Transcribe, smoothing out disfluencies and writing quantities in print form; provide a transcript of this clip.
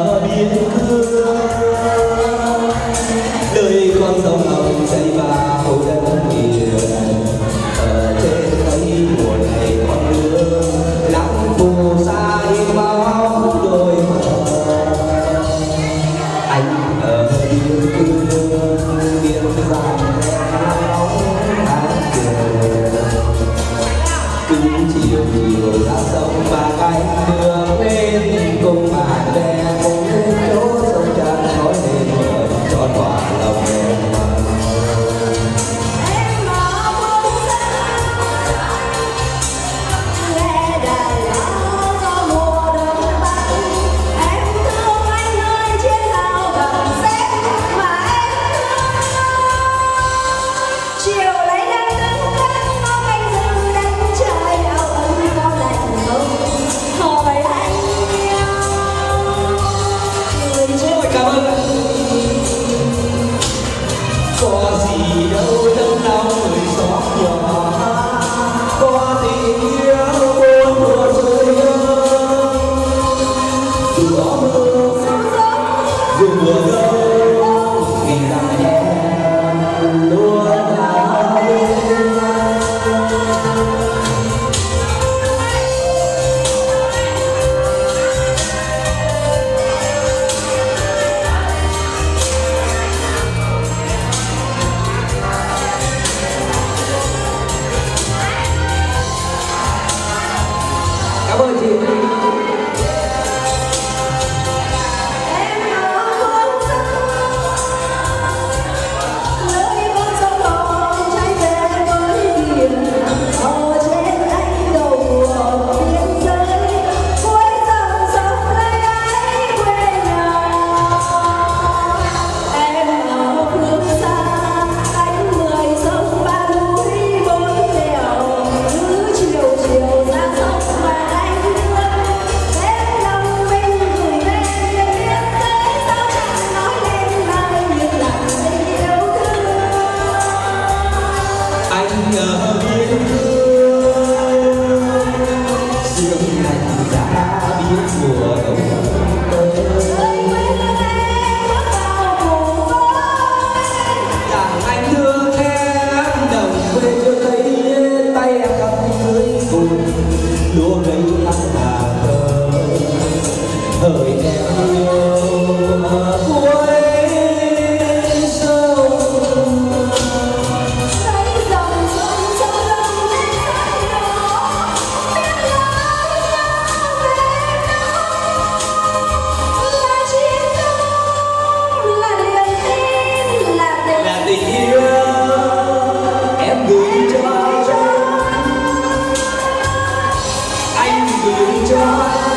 ở biên cương, đời con sông Hồng chảy vào đất miền. Ở trên thấy mùa này con nước lắng phù sa in máu đôi bờ. Anh ở biên cương biên dòng tháng chiều, cứ chiều chiều ra sông và cánh đường lên cùng bạn bè cùng đến chỗ sông tràn nói lên trọn quả lòng em. Có gì đâu đớn đau người xót nhỏ, có tình yêu buồn của trời ơi. Dù gió mưa dù mùa đông vì rằng em luôn ở bên anh. Cảm ơn chị. Anh ở biên cương sương lạnh giá biết mùa đông tới. Rằng anh thương em đồng quê chưa thấy tay em cầm lưới cùn lúa gầy thắm hà thơ hỡi em yêu ở cuối sông. Anh gửi cho